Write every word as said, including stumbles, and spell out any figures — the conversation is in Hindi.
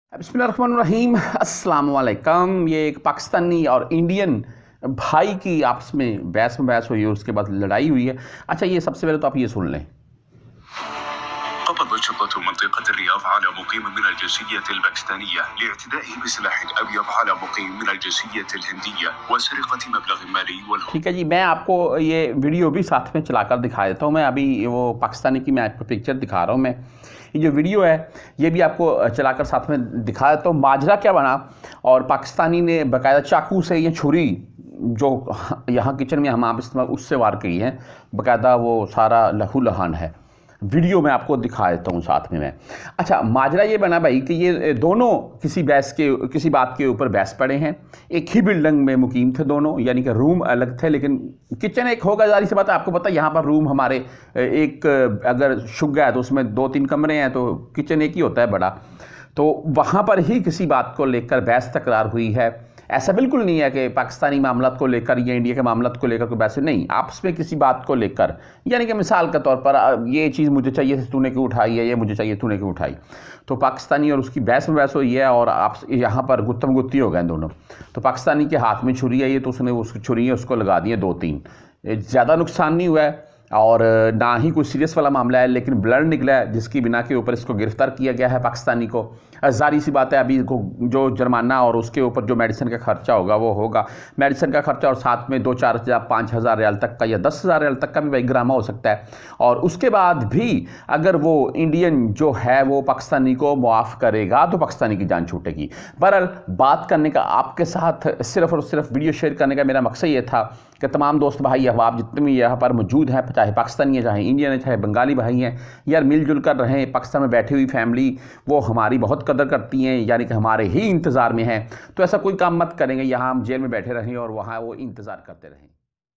बिस्मिल्लाहिर्रहमानिर्रहीम अस्सलाम वालेकुम। ये एक पाकिस्तानी और इंडियन भाई की आपस में बहस में बहस हुई है, उसके बाद लड़ाई हुई है। अच्छा, ये सबसे पहले तो आप ये सुन लें। قبضت شرطة منطقة الرياض على مقيم من الجنسية الباكستانية لاعتدائه بسلاح أبيض على مقيم من الجنسية الهندية وسرقة مبلغ مالي والهروب। ठीक है जी, मैं आपको ये वीडियो भी साथ में चलाकर दिखा देता हूँ। मैं अभी वो पाकिस्तानी की मैं आपको पिक्चर दिखा रहा हूँ। मैं ये जो वीडियो है ये भी आपको चलाकर साथ में दिखा देता हूँ। माजरा क्या बना, और पाकिस्तानी ने बाकायदा चाकू से ये छुरी जो यहाँ किचन में हम आप इस्तेमाल उससे वार की है, बाकायदा वो सारा लहू लहान है। वीडियो में आपको दिखा देता हूँ साथ में मैं। अच्छा, माजरा ये बना भाई कि ये दोनों किसी बहस के किसी बात के ऊपर बहस पड़े हैं। एक ही बिल्डिंग में मुकीम थे दोनों, यानी कि रूम अलग थे लेकिन किचन एक होगा। जारी सी बात है, आपको पता है यहाँ पर रूम हमारे एक अगर शुग्गा है तो उसमें दो तीन कमरे हैं, तो किचन एक ही होता है बड़ा। तो वहाँ पर ही किसी बात को लेकर बहस तकरार हुई है। ऐसा बिल्कुल नहीं है कि पाकिस्तानी मामलात को लेकर या इंडिया के मामलात को लेकर कोई बहस नहीं, आपस में किसी बात को लेकर, यानी कि मिसाल के तौर पर ये चीज़ मुझे चाहिए थी तूने क्यों उठाई है, ये मुझे चाहिए तूने क्यों उठाई। तो पाकिस्तानी और उसकी बहस में बहस हुई है और आप यहाँ पर गुत्तम गुत्ती हो गए दोनों। तो पाकिस्तानी के हाथ में छुरी है ये, तो उसने उस छुरी है उसको लगा दी है दो तीन। ज़्यादा नुकसान नहीं हुआ है और ना ही कोई सीरियस वाला मामला है, लेकिन ब्लड निकला है जिसकी बिना के ऊपर इसको गिरफ्तार किया गया है पाकिस्तानी को। जारी सी बात है, अभी जो जुर्माना और उसके ऊपर जो मेडिसिन का खर्चा होगा वो होगा। मेडिसिन का खर्चा और साथ में दो चार हज़ार पाँच हज़ार रियाल तक का या दस हज़ार रियाल तक का भी भाई ग्रामा हो सकता है। और उसके बाद भी अगर वो इंडियन जो है वो पाकिस्तानी को मुआफ़ करेगा तो पाकिस्तानी की जान छूटेगी। बहरहाल बात करने का आपके साथ सिर्फ और सिर्फ वीडियो शेयर करने का मेरा मकसद ये था कि तमाम दोस्त भाई अहबाब जितने भी यहाँ पर मौजूद हैं, चाहे पाकिस्तानी है, चाहे इंडियन है, चाहे बंगाली भाई हैं, यार मिलजुल कर रहें। पाकिस्तान में बैठी हुई फैमिली वो हमारी बहुत कदर करती हैं, यानी कि हमारे ही इंतज़ार में हैं। तो ऐसा कोई काम मत करेंगे यहाँ हम जेल में बैठे रहें और वहाँ वो इंतज़ार करते रहें।